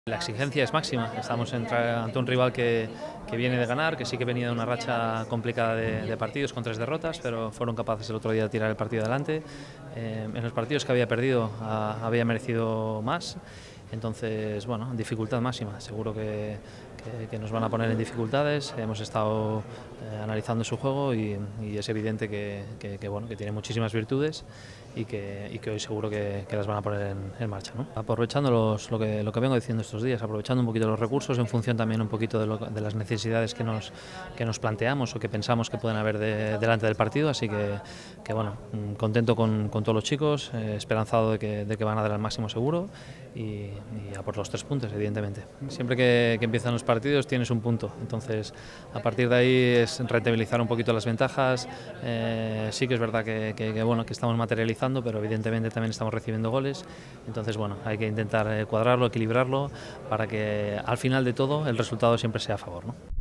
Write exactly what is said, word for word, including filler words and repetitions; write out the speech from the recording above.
La exigencia es máxima, estamos ante un rival que, que viene de ganar, que sí que venía de una racha complicada de, de partidos con tres derrotas, pero fueron capaces el otro día de tirar el partido adelante. Eh, en los partidos que había perdido a, había merecido más, entonces, bueno, dificultad máxima, seguro que, que, que nos van a poner en dificultades. Hemos estado eh, analizando su juego y, y es evidente que, que, que, bueno, que tiene muchísimas virtudes y que, y que hoy seguro que, que las van a poner en, en marcha, ¿no? Aprovechando los, lo, que, lo que vengo diciendo estos días, aprovechando un poquito los recursos en función también un poquito de, lo, de las necesidades que nos, que nos planteamos o que pensamos que pueden haber de, delante del partido, así que, que bueno, contento con, con todos los chicos, eh, esperanzado de que, de que van a dar al máximo seguro y, y a por los tres puntos, evidentemente. Siempre que, que empiezan los partidos tienes un punto, entonces a partir de ahí es rentabilizar un poquito las ventajas. Eh, sí que es verdad que, que, que, bueno, que estamos materializando, pero evidentemente también estamos recibiendo goles, entonces bueno, hay que intentar cuadrarlo, equilibrarlo para que al final de todo el resultado siempre sea a favor, ¿no?